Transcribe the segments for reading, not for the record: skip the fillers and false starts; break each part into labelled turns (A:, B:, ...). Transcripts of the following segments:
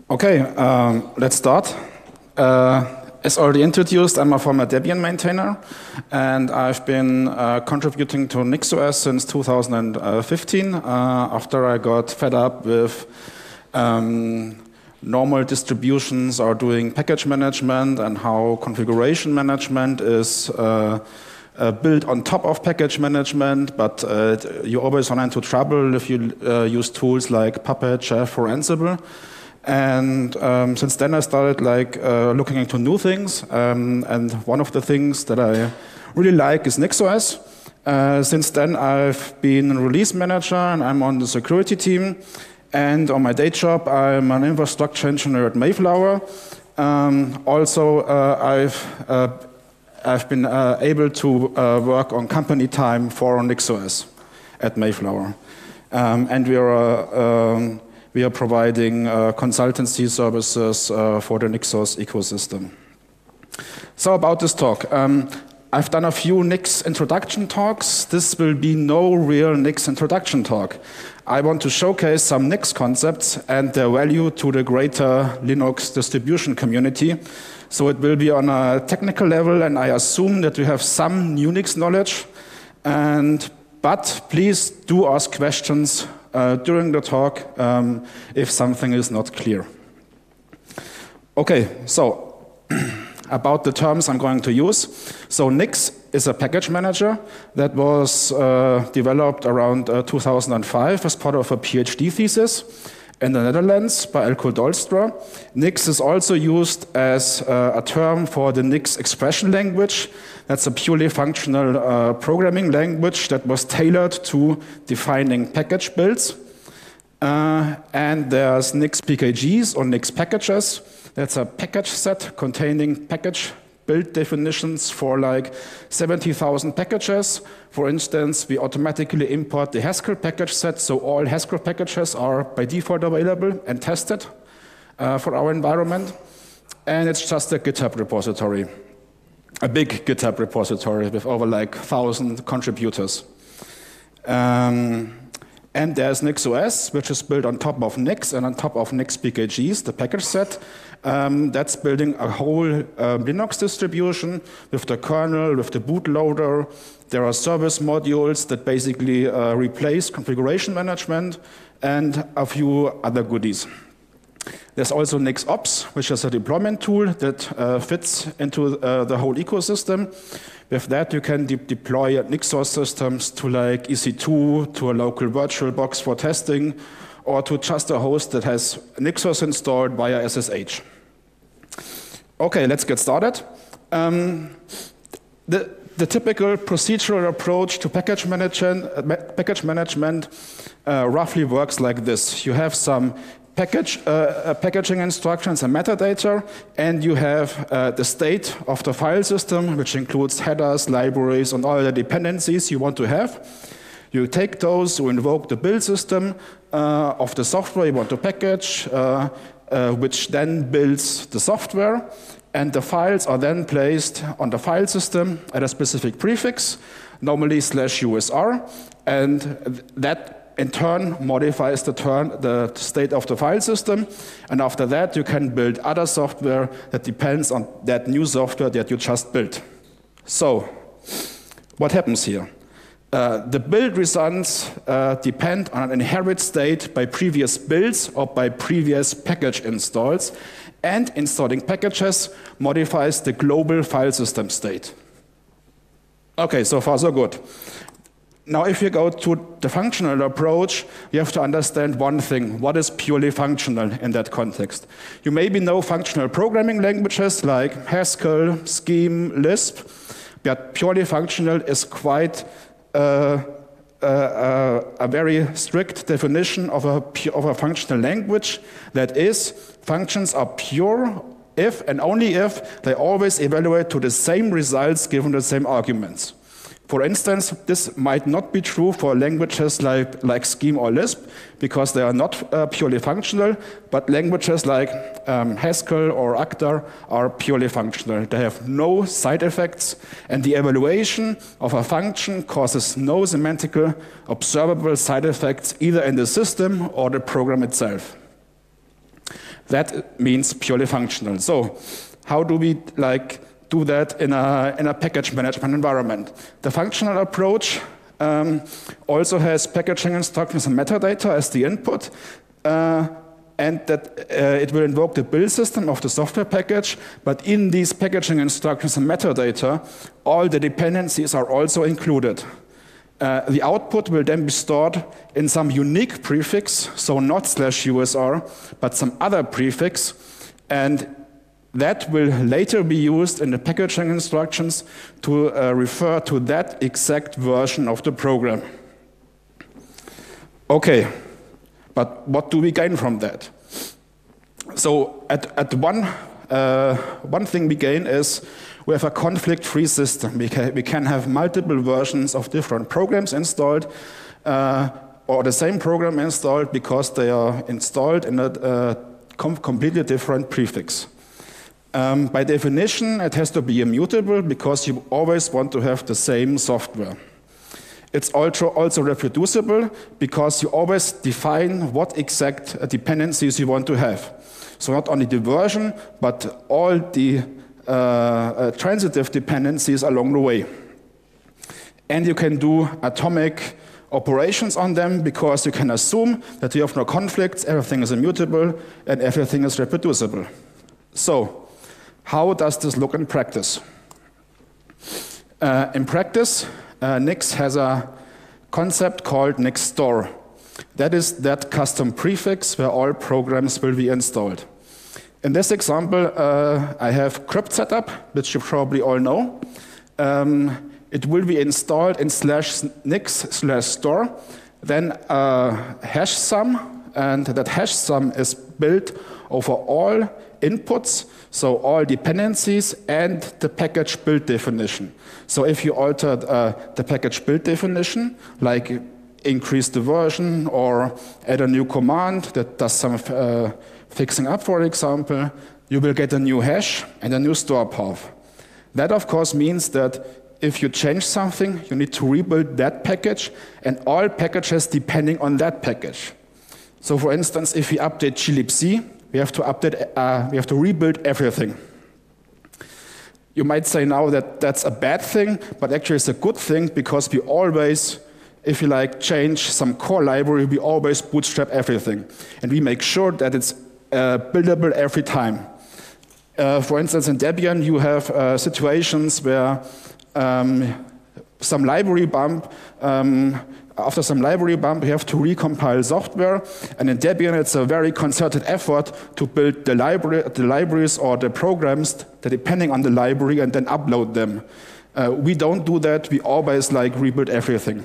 A: Okay, let's start. As already introduced, I'm a former Debian maintainer, and I've been contributing to NixOS since 2015 after I got fed up with normal distributions or doing package management and how configuration management is built on top of package management, but you always run into trouble if you use tools like Puppet, Chef, or Ansible. And since then I started looking into new things, and one of the things that I really like is NixOS. Since then I've been a release manager and I'm on the security team, and on my day job I'm an infrastructure engineer at Mayflower. Also I've been able to work on company time for NixOS at Mayflower, and we are providing consultancy services for the Nixos ecosystem. So about this talk, I've done a few Nix introduction talks. This will be no real Nix introduction talk. I want to showcase some Nix concepts and their value to the greater Linux distribution community. So it will be on a technical level, and I assume that you have some Unix knowledge. But please do ask questions during the talk if something is not clear. Okay, so about the terms I'm going to use. So Nix is a package manager that was developed around 2005 as part of a PhD thesis in the Netherlands by Eelco Dolstra. Nix is also used as a term for the Nix expression language. That's a purely functional programming language that was tailored to defining package builds. And there's Nix PKGs or Nix packages. That's a package set containing package build definitions for like 70,000 packages. For instance, we automatically import the Haskell package set, so all Haskell packages are by default available and tested for our environment. And it's just a GitHub repository, a big GitHub repository with over like 1,000 contributors. And there's NixOS, which is built on top of Nix and on top of Nix PKGs, the package set. That's building a whole Linux distribution with the kernel, with the bootloader. There are service modules that basically replace configuration management and a few other goodies. There's also NixOps, which is a deployment tool that fits into the whole ecosystem. With that, you can deploy NixOS systems to like EC2, to a local VirtualBox for testing, or to just a host that has NixOS installed via SSH. Okay, let's get started. The typical procedural approach to package management roughly works like this. You have some packaging instructions and metadata, and you have the state of the file system, which includes headers, libraries, and all the dependencies you want to have. You take those, you invoke the build system of the software you want to package, which then builds the software, and the files are then placed on the file system at a specific prefix, normally /USR, and that in turn modifies the state of the file system, and after that you can build other software that depends on that new software that you just built. So, what happens here? The build results depend on an inherit state by previous builds or by previous package installs, and installing packages modifies the global file system state. Okay, so far so good. Now, if you go to the functional approach, you have to understand one thing. What is purely functional in that context? You maybe know functional programming languages like Haskell, Scheme, Lisp, but purely functional is quite a very strict definition of a functional language. That is, functions are pure if and only if they always evaluate to the same results given the same arguments. For instance, this might not be true for languages like Scheme or Lisp, because they are not purely functional, but languages like Haskell or Actar are purely functional. They have no side effects, and the evaluation of a function causes no semantical observable side effects either in the system or the program itself. That means purely functional. So how do we do that in a package management environment? The functional approach also has packaging instructions and metadata as the input, and that it will invoke the build system of the software package, but in these packaging instructions and metadata, all the dependencies are also included. The output will then be stored in some unique prefix, so not /USR, but some other prefix, and that will later be used in the packaging instructions to refer to that exact version of the program. Okay, but what do we gain from that? So at one thing we gain is we have a conflict-free system. We can have multiple versions of different programs installed, or the same program installed, because they are installed in a completely different prefix. By definition, it has to be immutable because you always want to have the same software. It's also reproducible because you always define what exact dependencies you want to have. So not only the version, but all the transitive dependencies along the way. And you can do atomic operations on them because you can assume that you have no conflicts, everything is immutable, and everything is reproducible. So, how does this look in practice? In practice, Nix has a concept called Nix Store. That is that custom prefix where all programs will be installed. In this example, I have crypt setup, which you probably all know. It will be installed in /nix/store, then hash sum, and that hash sum is built over all inputs, so all dependencies and the package build definition. So if you alter the package build definition, like increase the version or add a new command that does some fixing up, for example, you will get a new hash and a new store path. That, of course, means that if you change something, you need to rebuild that package and all packages depending on that package. So, for instance, if we update glibc, we have to rebuild everything. You might say now that that's a bad thing, but actually it's a good thing because we always, if you change some core library, we always bootstrap everything. And we make sure that it's buildable every time. For instance, in Debian, you have situations where some library bump, after some library bump, you have to recompile software. And in Debian, it's a very concerted effort to build the libraries or the programs depending on the library and then upload them. We don't do that. We always rebuild everything.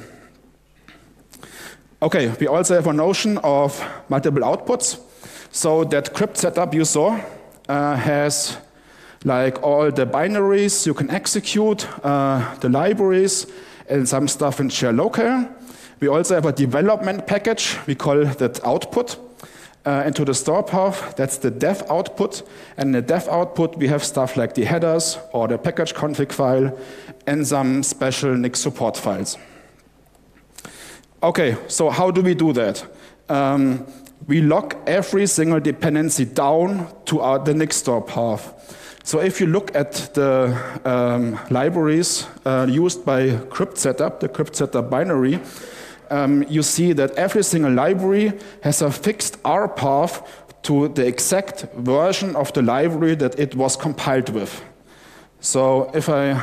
A: Okay, we also have a notion of multiple outputs. So that crypt setup you saw has all the binaries you can execute, the libraries, and some stuff in share local. We also have a development package. We call that output. Into the store path, that's the dev output. And in the dev output, we have stuff like the headers or the package config file and some special Nix support files. Okay, so how do we do that? We lock every single dependency down to the Nix store path. So if you look at the libraries used by crypt setup, the crypt setup binary, you see that every single library has a fixed R path to the exact version of the library that it was compiled with. So if I,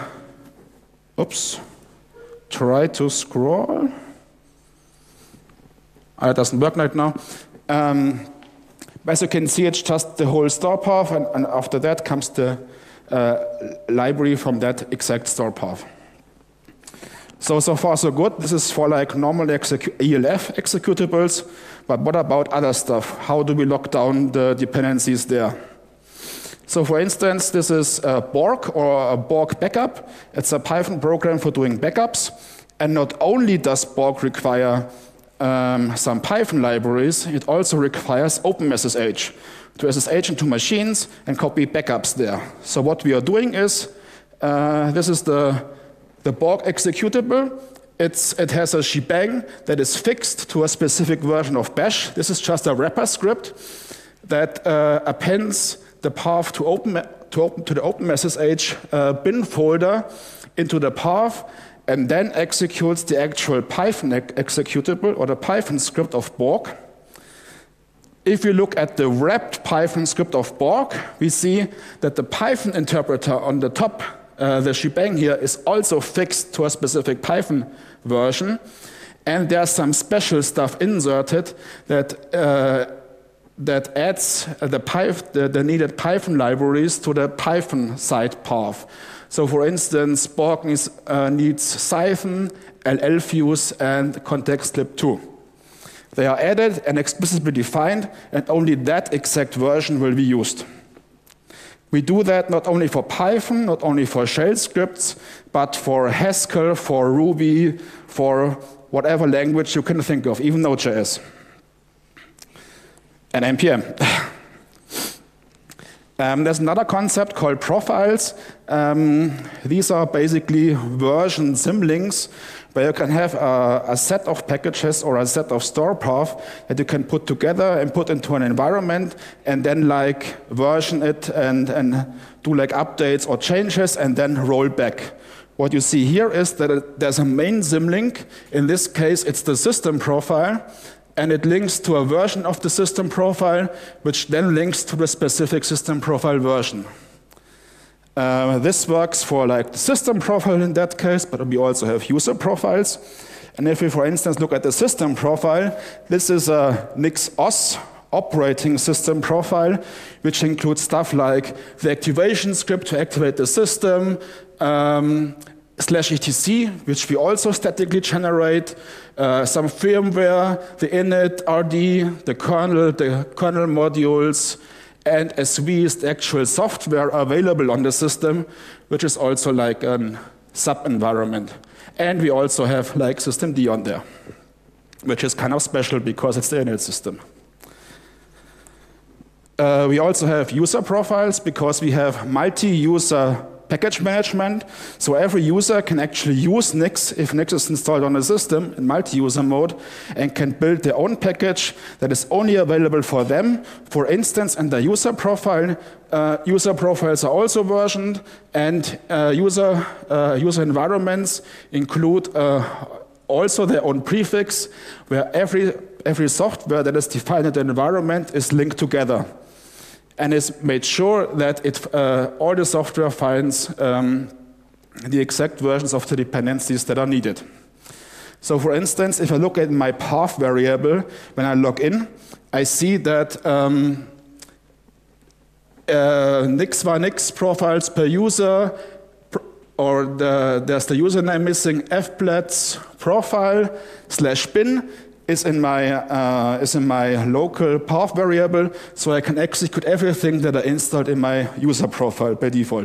A: try to scroll, it doesn't work right now. As you can see, it's just the whole store path, and after that comes the library from that exact store path. So far so good. This is for normal ELF executables, but what about other stuff? How do we lock down the dependencies there? So for instance, this is a Borg or a Borg backup. It's a Python program for doing backups, and not only does Borg require some Python libraries, it also requires OpenSSH to SSH into machines and copy backups there. So what we are doing is, this is the Borg executable. It has a shebang that is fixed to a specific version of bash. This is just a wrapper script. that appends the path to the OpenSSH bin folder into the path, and then executes the actual Python executable or the Python script of Borg. If you look at the wrapped Python script of Borg, we see that the Python interpreter on the top, the shebang here, is also fixed to a specific Python version. And there's some special stuff inserted that adds the needed Python libraries to the Python side path. So for instance, Borg needs Cython, LLFuse, and contextlib2. They are added and explicitly defined, and only that exact version will be used. We do that not only for Python, not only for shell scripts, but for Haskell, for Ruby, for whatever language you can think of, even Node.js. And NPM. There's another concept called profiles. These are basically version symlinks where you can have a set of packages or a set of store paths that you can put together and put into an environment and then like version it and do like updates or changes and then roll back. What you see here is that there's a main symlink. In this case, it's the system profile. And it links to a version of the system profile, which then links to the specific system profile version. This works for like the system profile in that case, but we also have user profiles. And if we, for instance, look at the system profile, this is a NixOS operating system profile, which includes stuff like the activation script to activate the system, /etc, which we also statically generate, some firmware, the init, RD, the kernel modules, and SV is the actual software available on the system, which is also like a sub-environment. And we also have like systemd on there, which is kind of special because it's the init system. We also have user profiles because we have multi-user package management. So every user can actually use Nix if Nix is installed on a system in multi-user mode and can build their own package that is only available for them. For instance, in the user profile, user profiles are also versioned, and user environments include also their own prefix, where every software that is defined in the environment is linked together. And is made sure that all the software finds the exact versions of the dependencies that are needed. So for instance, if I look at my path variable, when I log in, I see that Nix var Nix profiles per user, or there's the username missing, fplats profile /bin, is in my local path variable, so I can execute everything that I installed in my user profile by default.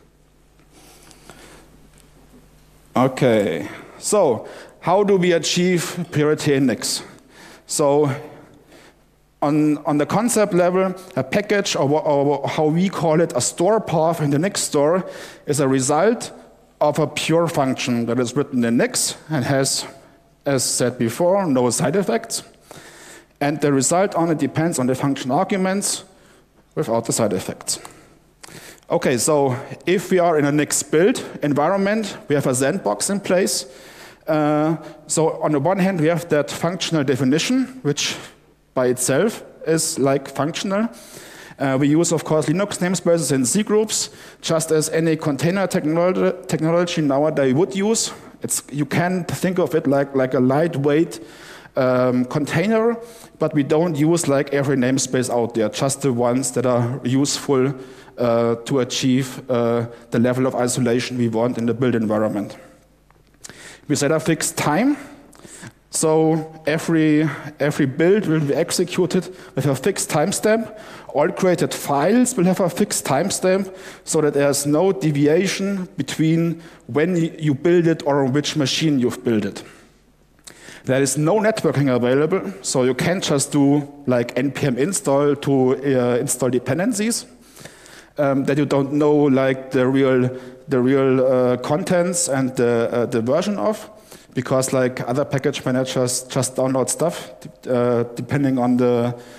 A: Okay, so how do we achieve priority in Nix? So on the concept level, a package, or how we call it, a store path in the Nix store, is a result of a pure function that is written in Nix and has, as said before, no side effects. And the result on it depends on the function arguments without the side effects. Okay, so if we are in a Nix build environment, we have a sandbox in place. So on the one hand, we have that functional definition, which by itself is like functional. We use, of course, Linux namespaces and C groups, just as any container technology nowadays would use. You can think of it like a lightweight container, but we don't use like every namespace out there, just the ones that are useful to achieve the level of isolation we want in the build environment. We set a fixed time, so every build will be executed with a fixed timestamp. All created files will have a fixed timestamp so that there's no deviation between when you build it or on which machine you've built it. There is no networking available, so you can't just do like npm install to install dependencies that you don't know like the real contents and the version of, because like other package managers just download stuff depending on the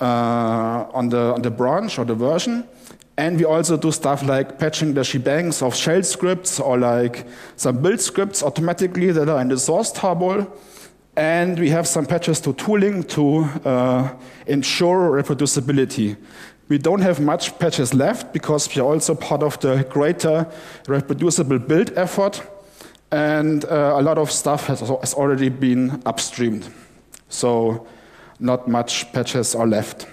A: on the branch or the version. And we also do stuff like patching the shebangs of shell scripts or like some build scripts automatically that are in the source tarball. And we have some patches to tooling to ensure reproducibility. We don't have much patches left because we are also part of the greater reproducible build effort. And a lot of stuff has already been upstreamed. So not much patches are left.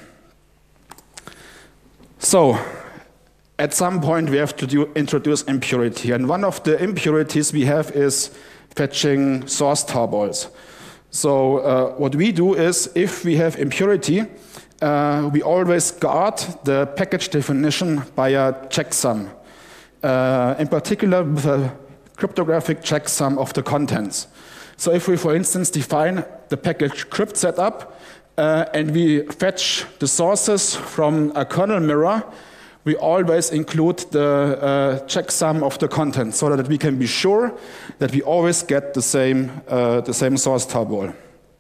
A: So at some point we have to introduce impurity. And one of the impurities we have is fetching source tarballs. So what we do is, if we have impurity, we always guard the package definition by a checksum. In particular, with a cryptographic checksum of the contents. So if we, for instance, define the package crypt setup and we fetch the sources from a kernel mirror, we always include the checksum of the content so that we can be sure that we always get the same source tarball.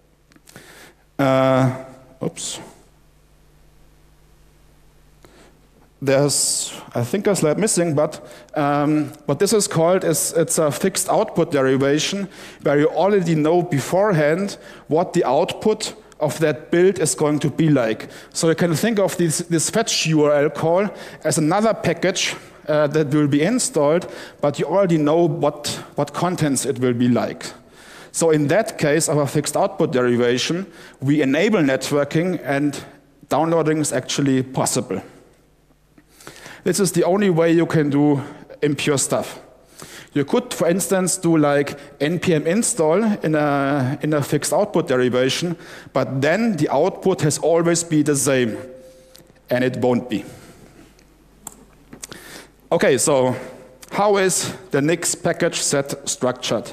A: Oops. There's, I think, a slide missing, but what this is called is it's a fixed output derivation where you already know beforehand what the output of that build is going to be like. So you can think of this fetch URL call as another package that will be installed, but you already know what contents it will be like. So in that case, our fixed output derivation, we enable networking and downloading is actually possible. This is the only way you can do impure stuff. You could, for instance, do like npm install in a fixed output derivation, but then the output has always be the same, and it won't be. Okay, so how is the Nix package set structured?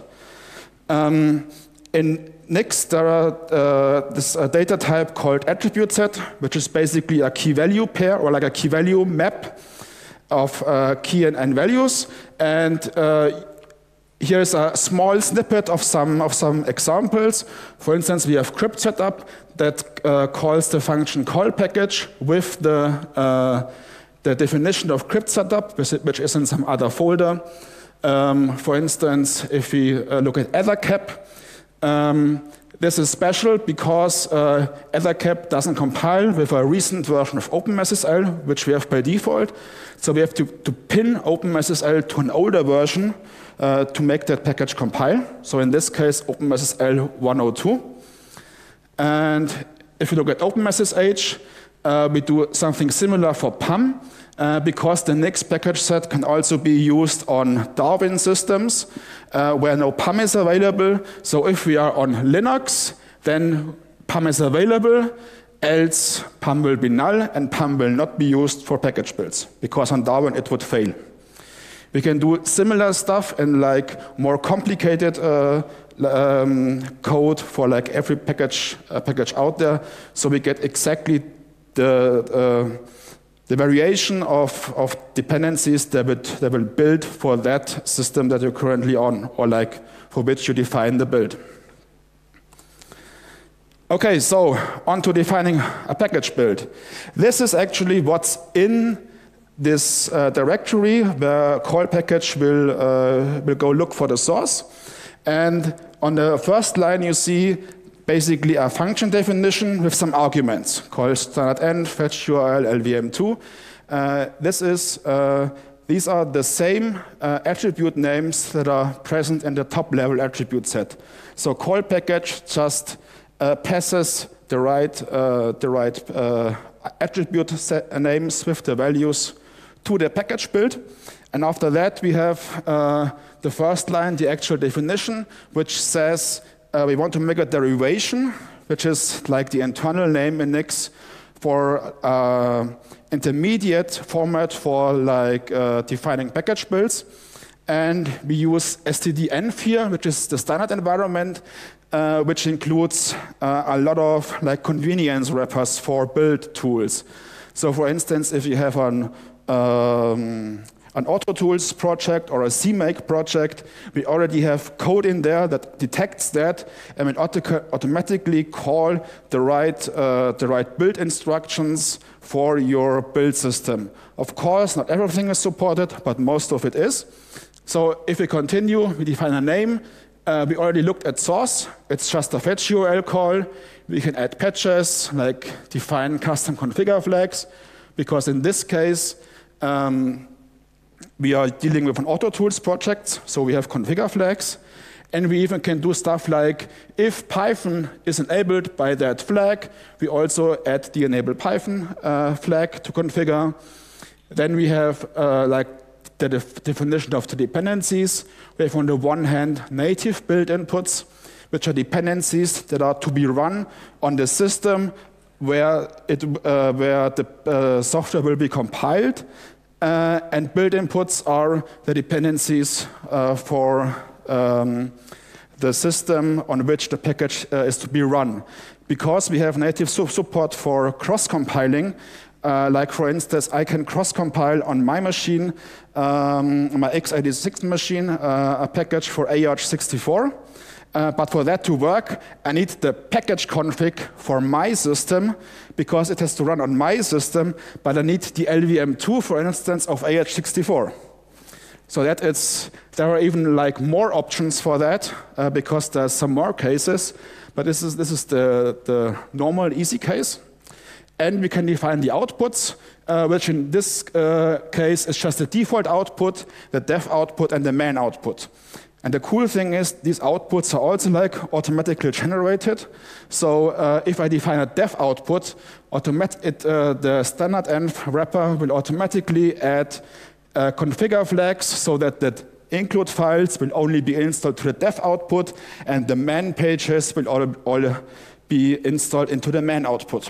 A: In Nix, there are this data type called attribute set, which is basically a key-value pair or like a key-value map of key and values. And here's a small snippet of some examples. For instance, we have crypt setup that calls the function call package with the definition of crypt setup, which is in some other folder. For instance, if we look at ethercap, this is special because ethercap doesn't compile with a recent version of OpenSSL, which we have by default. So we have to pin OpenSSL to an older version to make that package compile. So in this case, OpenSSL 102. And if you look at OpenSSH, we do something similar for PAM, because the Nix package set can also be used on Darwin systems where no PAM is available. So if we are on Linux, then PAM is available, else PAM will be null and PAM will not be used for package builds, because on Darwin it would fail. We can do similar stuff in like more complicated code for like every package out there, so we get exactly the variation of dependencies that will build for that system that you're currently on, or like for which you define the build. Okay, so on to defining a package build. This is actually what's in this directory where call package will go look for the source. And on the first line you see basically a function definition with some arguments called standard end, fetch URL, LVM2. These are the same attribute names that are present in the top level attribute set. So call package just passes the right attribute set names with the values to the package build. And after that we have the first line, the actual definition, which says we want to make a derivation, which is like the internal name in Nix for intermediate format for like defining package builds. And we use std-env here, which is the standard environment, which includes a lot of like convenience wrappers for build tools. So for instance, if you have an an AutoTools project or a CMake project, we already have code in there that detects that and will automatically call the right build instructions for your build system. Of course, not everything is supported, but most of it is. So if we continue, we define a name. We already looked at source. It's just a fetch URL call. We can add patches, like define custom configure flags, because in this case, we are dealing with an AutoTools project, so we have configure flags. And we even can do stuff like, if Python is enabled by that flag, we also add the enable Python flag to configure. Then we have like the definition of the dependencies. We have on the one hand native build inputs, which are dependencies that are to be run on the system where the software will be compiled. And build inputs are the dependencies for the system on which the package is to be run. Because we have native support for cross-compiling, like for instance, I can cross-compile on my machine, my x86 machine, a package for AArch64. But for that to work, I need the package config for my system because it has to run on my system, but I need the LVM2, for instance, of AArch64. So there are even like more options for that because there's some more cases, but this is the normal easy case. And we can define the outputs, which in this case is just the default output, the dev output, and the main output. And the cool thing is these outputs are also like automatically generated. So if I define a dev output, the standard env wrapper will automatically add configure flags so that the include files will only be installed to the dev output, and the man pages will all be installed into the main output.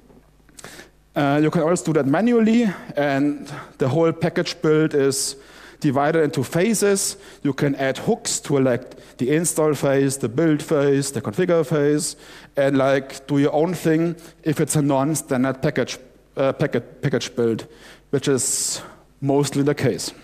A: You can also do that manually, and the whole package build is divided into phases. You can add hooks to like the install phase, the build phase, the configure phase, and like do your own thing if it's a non-standard package build, which is mostly the case.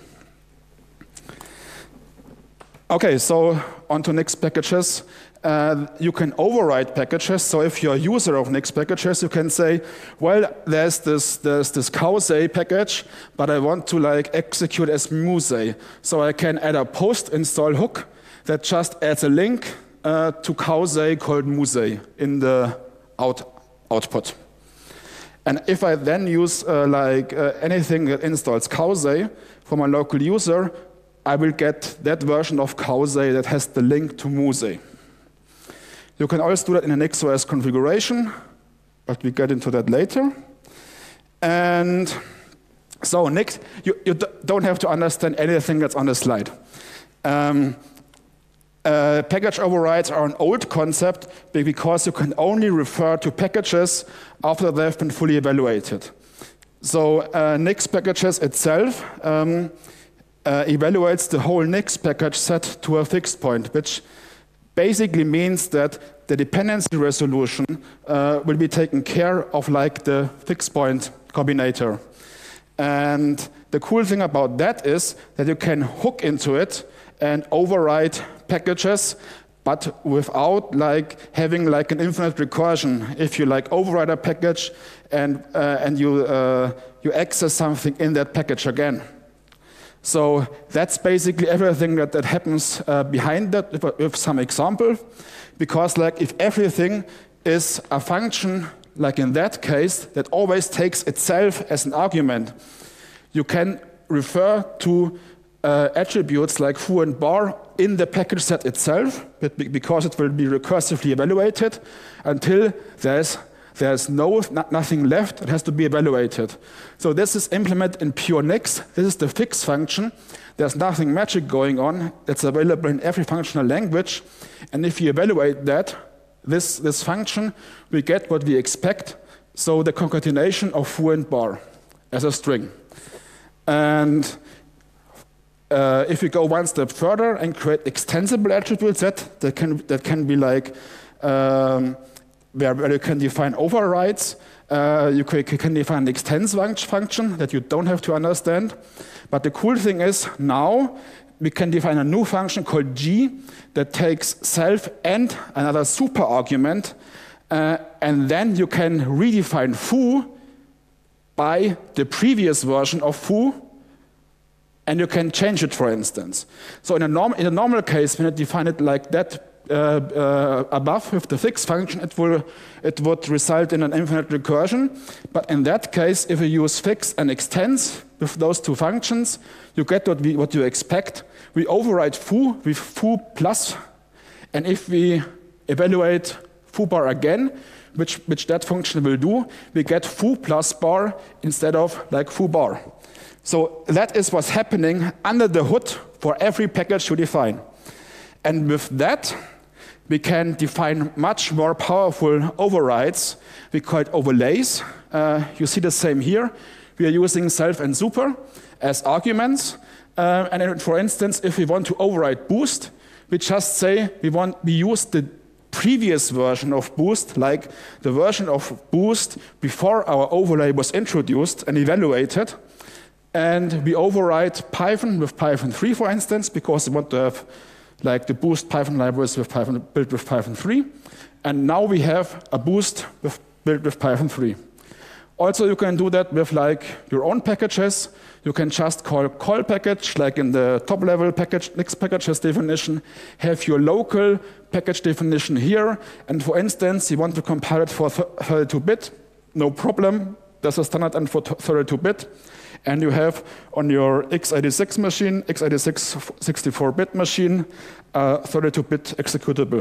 A: Okay, so on to Nix packages. You can override packages. So if you're a user of Nix packages, you can say, well, there's this Causae package, but I want to like execute as Musei. So I can add a post install hook that just adds a link to Causae called Musei in the output. And if I then use anything that installs Causae from a local user, I will get that version of Causae that has the link to Musei. You can also do that in an NixOS configuration, but we get into that later. And so Nix, you don't have to understand anything that's on the slide. Package overrides are an old concept because you can only refer to packages after they've been fully evaluated. So Nix packages itself evaluates the whole Nix package set to a fixed point, which basically means that the dependency resolution will be taken care of like the fixed point combinator. And the cool thing about that is that you can hook into it and override packages, but without like having like an infinite recursion. If you like override a package and you access something in that package again. So that's basically everything that happens behind that with some example. Because like if everything is a function, like in that case, that always takes itself as an argument, you can refer to attributes like foo and bar in the package set itself, because it will be recursively evaluated until there's nothing left that has to be evaluated. So this is implemented in pure Nix. This is the fix function. There's nothing magic going on. It's available in every functional language. And if you evaluate that, this function, we get what we expect. So the concatenation of foo and bar as a string. And if we go one step further and create extensible attributes that can be like where you can define overrides. You can define an extends function that you don't have to understand. But the cool thing is now we can define a new function called g that takes self and another super argument. And then you can redefine foo by the previous version of foo. And you can change it, for instance. So in a normal case, when you define it like that above with the fix function, it would result in an infinite recursion. But in that case, if you use fix and extends with those two functions, you get what you expect. We override foo with foo plus, and if we evaluate foo bar again, which that function will do, we get foo plus bar instead of like foo bar. So that is what's happening under the hood for every package you define. And with that, we can define much more powerful overrides. We call it overlays. You see the same here. We are using self and super as arguments. And for instance, if we want to override boost, we just say we use the previous version of boost, like the version of boost before our overlay was introduced and evaluated. And we override Python with Python 3, for instance, because we want to have like the boost Python libraries with Python, built with Python 3. And now we have a boost built with Python 3. Also, you can do that with like your own packages. You can just call package, like in the top level package, next packages definition, have your local package definition here. And for instance, you want to compile it for 32-bit, no problem. There's a standard and for 32-bit. And you have on your x86 machine, x86 64-bit machine, 32-bit executable.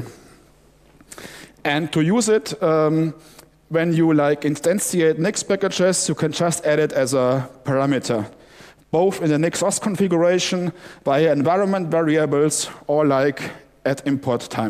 A: And to use it, when you like instantiate Nix packages, you can just add it as a parameter, both in the NixOS configuration via environment variables or like at import time.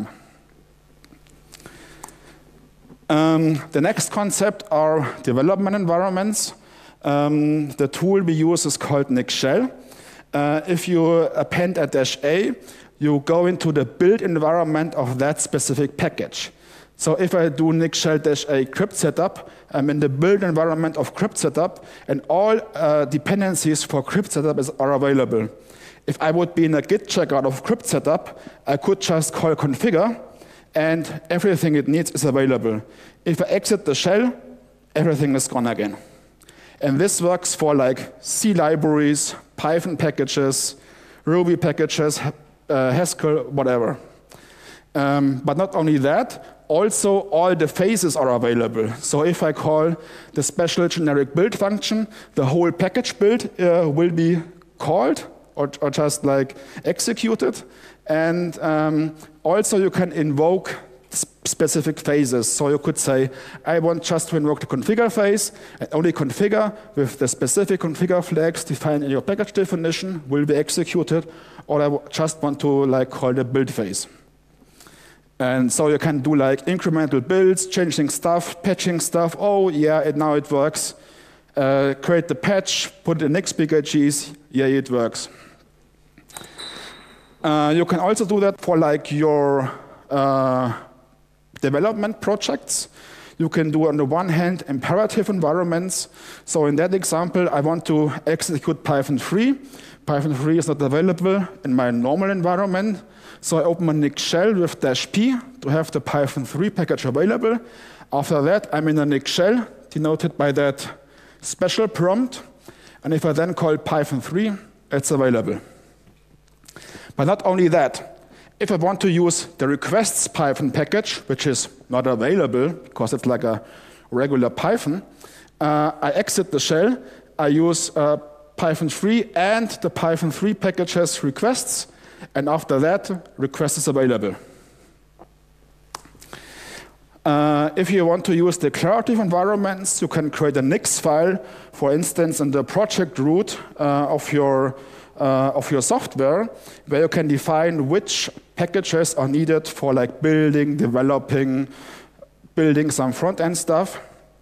A: The next concept are development environments. The tool we use is called Nix Shell. If you append a -a, you go into the build environment of that specific package. So if I do Nix Shell -a crypt setup, I'm in the build environment of crypt setup, and all dependencies for crypt setup are available. If I would be in a git checkout of crypt setup, I could just call configure, and everything it needs is available. If I exit the shell, everything is gone again. And this works for like C libraries, Python packages, Ruby packages, Haskell, whatever. But not only that, also all the phases are available. So if I call the special generic build function, the whole package build will be called or just like executed. And also you can invoke specific phases. So you could say, I want just to invoke the configure phase, and only configure with the specific configure flags defined in your package definition will be executed, or I just want to like call the build phase. And so you can do like incremental builds, changing stuff, patching stuff. Oh yeah, now it works. Create the patch, put it in Nix-PKGs, yeah, it works. You can also do that for like your development projects. You can do on the one hand imperative environments. So in that example, I want to execute Python 3. Python 3 is not available in my normal environment. So I open a Nix shell with -p to have the Python 3 package available. After that, I'm in a Nix shell denoted by that special prompt. And if I then call Python 3, it's available. But not only that, if I want to use the requests Python package, which is not available because it's like a regular Python, I exit the shell, I use Python 3 and the Python 3 packages requests, and after that, request is available. If you want to use declarative environments, you can create a Nix file, for instance, in the project root of your software, where you can define which packages are needed for like building, developing, building some front-end stuff.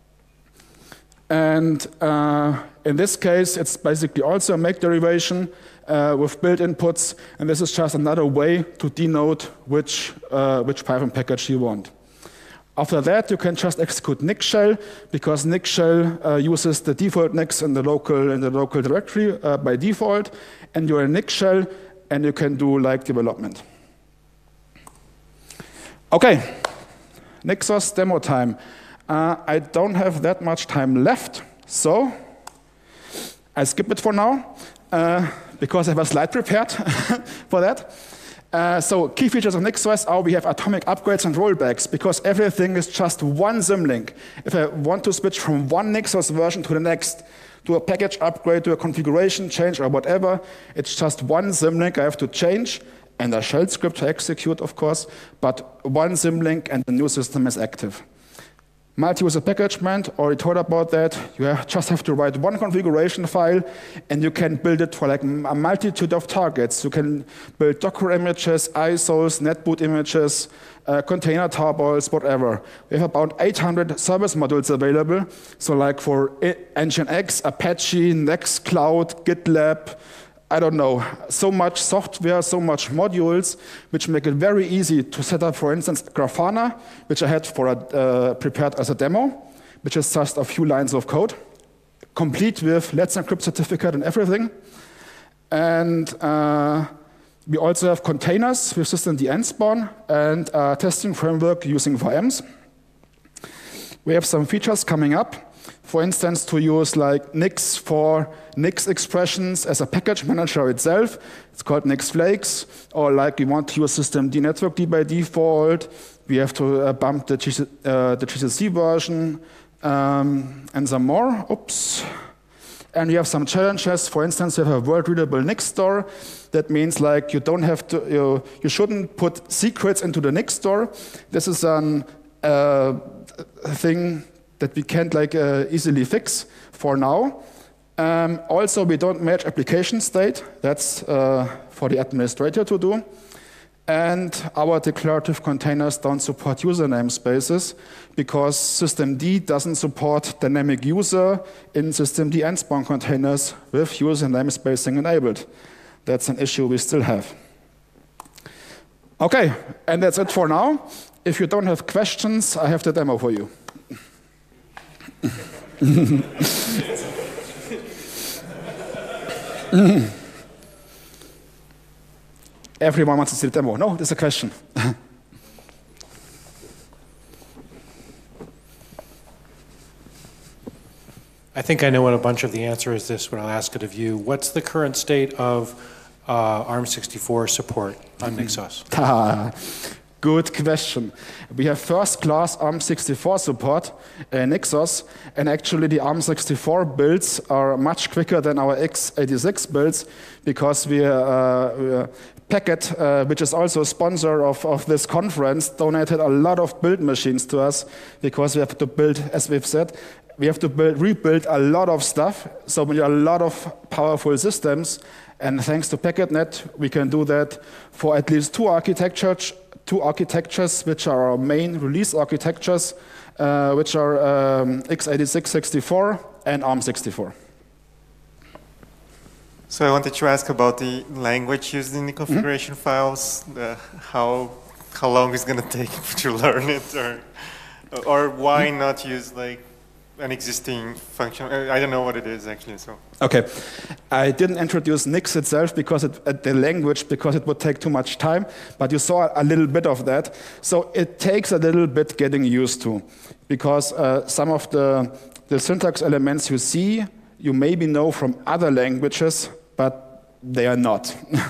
A: And in this case, it's basically also a make derivation with build inputs, and this is just another way to denote which Python package you want. After that, you can just execute Nix shell, because Nix shell uses the default Nix in the local directory by default, and you're in Nix shell, and you can do like development. Okay, Nixos demo time. I don't have that much time left, so I skip it for now, because I have a slide prepared for that. So key features of NixOS are we have atomic upgrades and rollbacks, because everything is just one symlink. If I want to switch from one NixOS version to the next, to a package upgrade, to a configuration change or whatever, it's just one symlink I have to change, and a shell script to execute, of course, but one symlink and the new system is active. Multi-user packagement, already told about that. You just have to write one configuration file, and you can build it for like a multitude of targets. You can build Docker images, ISOs, netboot images, container tarballs, whatever. We have about 800 service modules available. So like for Nginx, Apache, Nextcloud, GitLab, I don't know, so much software, so much modules, which make it very easy to set up, for instance, Grafana, which I had prepared as a demo, which is just a few lines of code, complete with Let's Encrypt certificate and everything. And we also have containers with systemd nspawn and a testing framework using VMs. We have some features coming up. For instance, to use like Nix for Nix expressions as a package manager itself. It's called Nix Flakes. Or like we want to use systemd networkd by default. We have to bump the GCC version and some more. Oops. And we have some challenges. For instance, we have a world-readable Nix store. That means like you don't have to, you shouldn't put secrets into the Nix store. This is a thing that we can't like easily fix for now. Also, we don't match application state. That's for the administrator to do. And our declarative containers don't support user namespaces, because systemd doesn't support dynamic user in systemd nspawn containers with user namespacing enabled. That's an issue we still have. Okay, and that's it for now. If you don't have questions, I have the demo for you. Everyone wants to see the demo. No, there's a question.
B: I think I know what a bunch of the answer is this, but I'll ask it of you. What's the current state of ARM64 support on Nixos?
A: Good question. We have first-class ARM64 support in Nixos, and actually the ARM64 builds are much quicker than our x86 builds, because Packet, which is also a sponsor of this conference, donated a lot of build machines to us, because we have to build, as we've said, we have to rebuild a lot of stuff, so we need a lot of powerful systems, and thanks to PacketNet, we can do that for at least two architectures, which are our main release architectures, which are x86-64 and ARM64.
C: So I wanted to ask about the language used in the configuration files. How long is it going to take to learn it, or why not use like an existing function? I don't know what it is actually. So
A: okay, I didn't introduce Nix itself because the language, because it would take too much time. But you saw a little bit of that. So it takes a little bit getting used to, because some of the syntax elements you see, you maybe know from other languages, but they are not.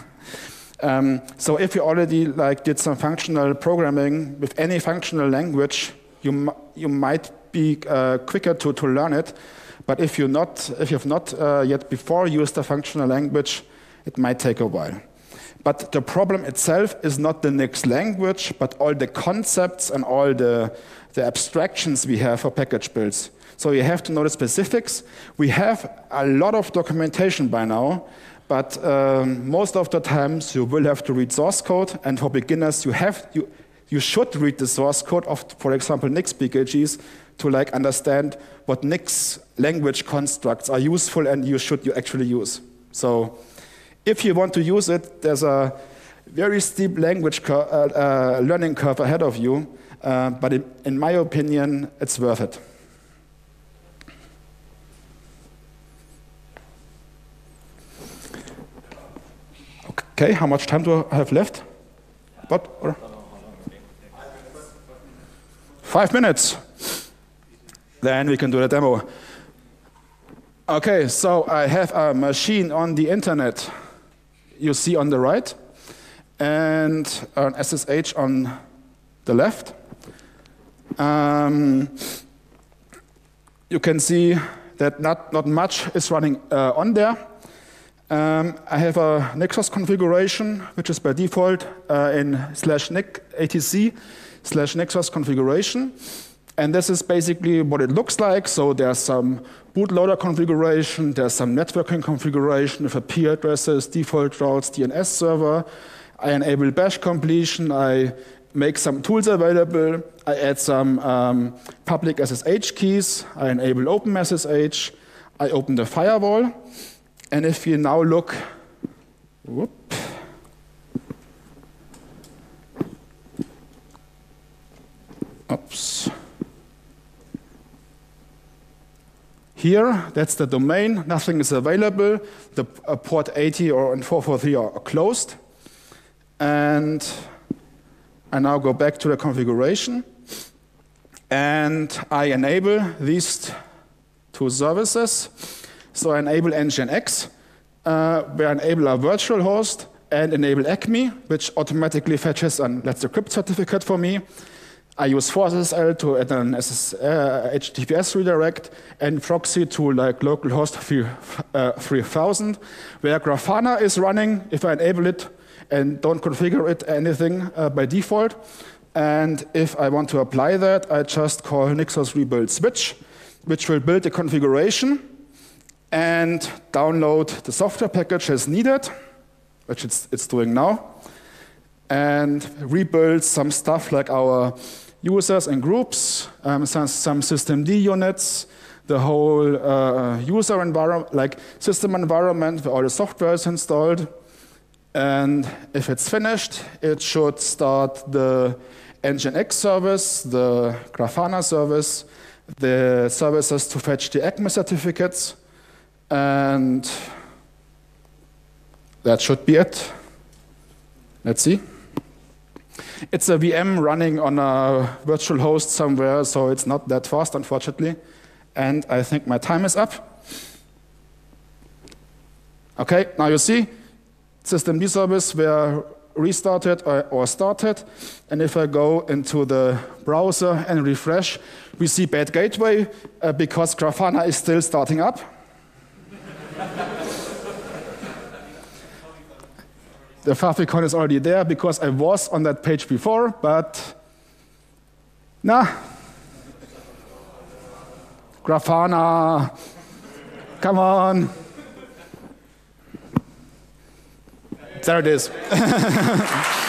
A: So if you already like did some functional programming with any functional language, you might be quicker to learn it. But if you have not yet before used a functional language, it might take a while. But the problem itself is not the Nix language, but all the concepts and all the abstractions we have for package builds. So you have to know the specifics. We have a lot of documentation by now, but most of the times you will have to read source code, and for beginners you should read the source code of, for example, Nix packages to like understand what Nix language constructs are useful and you actually use. So if you want to use it, there's a very steep language learning curve ahead of you. but in my opinion, it's worth it. Okay, how much time do I have left? What? Or? 5 minutes. Then we can do the demo. Okay, so I have a machine on the internet you see on the right, and an SSH on the left. You can see that not much is running on there. I have a Nexus configuration, which is by default in /nic atc/Nexus configuration. And this is basically what it looks like. So there's some bootloader configuration, there's some networking configuration with IP addresses, default routes, DNS server. I enable bash completion, I make some tools available, I add some public SSH keys, I enable OpenSSH, I open the firewall. And if you now look, oops. Here, that's the domain, nothing is available. The port 80 or 443 are closed. And I now go back to the configuration. And I enable these two services. So I enable nginx, where I enable a virtual host, and enable ACME, which automatically fetches an Let's Encrypt certificate for me. I use ForceSSL to add an HTTPS redirect, and proxy to like localhost 3000, where Grafana is running if I enable it and don't configure it anything by default. And if I want to apply that, I just call Nexus rebuild switch, which will build the configuration and download the software package as needed, which it's doing now, and rebuild some stuff like our users and groups, some systemd units, the whole user environment, like system environment where all the software is installed. And if it's finished, it should start the nginx service, the Grafana service, the services to fetch the ACME certificates, and that should be it. Let's see. It's a VM running on a virtual host somewhere, so it's not that fast, unfortunately. And I think my time is up. Okay, now you see, systemd service were restarted or started. And if I go into the browser and refresh, we see bad gateway because Grafana is still starting up. The favicon is already there because I was on that page before, but nah. Grafana, come on. There it is.